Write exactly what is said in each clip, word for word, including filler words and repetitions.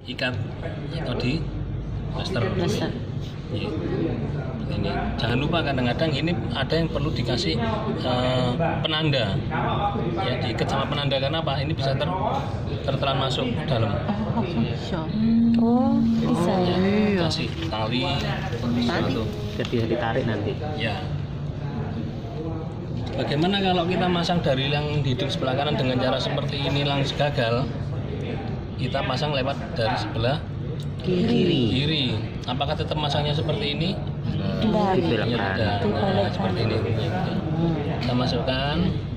ikat atau di plaster. Plaster. Ya. Ini jangan lupa kadang-kadang ini ada yang perlu dikasih uh, penanda, ya diikat sama penanda karena apa? Ini bisa ter tertelan masuk dalam. Oh, bisa. Oh, bisa ya. Ya, kasih tali, Tali. Biar bisa ditarik nanti. Ya. Bagaimana kalau kita masang dari yang hidup sebelah kanan dengan cara seperti ini langsung gagal? Kita pasang lewat dari sebelah Kiri. kiri. Apakah tetap masangnya seperti ini? Tidak. Dibelakang. Ya, tidak. Nah, seperti ini. Kita masukkan.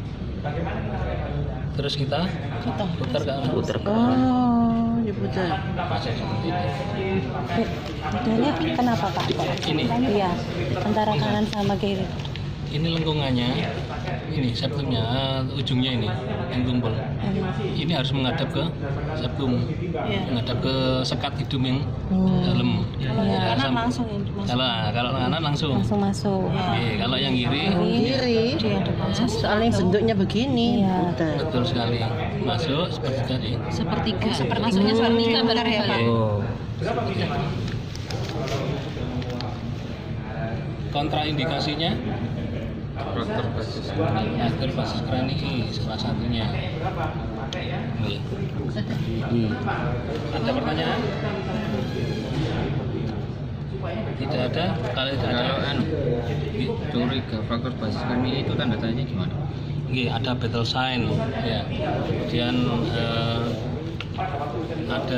Terus kita putar ke arah. Putar ke Oh, diputar. Masuk seperti ini. Bedanya kenapa Pak? Ini. Iya, antara kanan sama kiri. Ini lengkungannya, ini septumnya, uh, ujungnya ini yang tumpul. Ini harus menghadap ke septum, menghadap ke sekat hidung yang Hmm. dalam. Iya. Ya, Kanan sam- langsung ya, masuk. Kalau kalau kanan langsung. Langsung masuk. Oke, kalau yang kiri, Kiri. Soalnya bentuknya begini. Iya. betul sekali. Masuk seperti tadi. Sepertiga. Seperti masuknya sepertiga benar ya Pak? Oh. Kontraindikasinya faktor basis faktor basis krani salah satunya. Nih. Hmm. Ada pertanyaan? Tidak ada. Kalau tidak ada, Kalau anu, curiga faktor basis kami itu tanda tanya gimana? Nggih, ada battle sign, ya. Kemudian eh, ada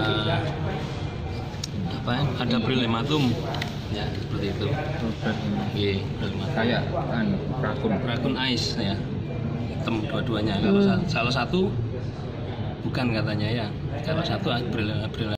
apa? Ya? Ada brilematum, ya seperti itu. Nggih, brilematum. Kayak anu rakun. Rakun ice, ya. Hitam dua-duanya. Kalau sa- salah satu bukan katanya ya. Kalau satu brilematum.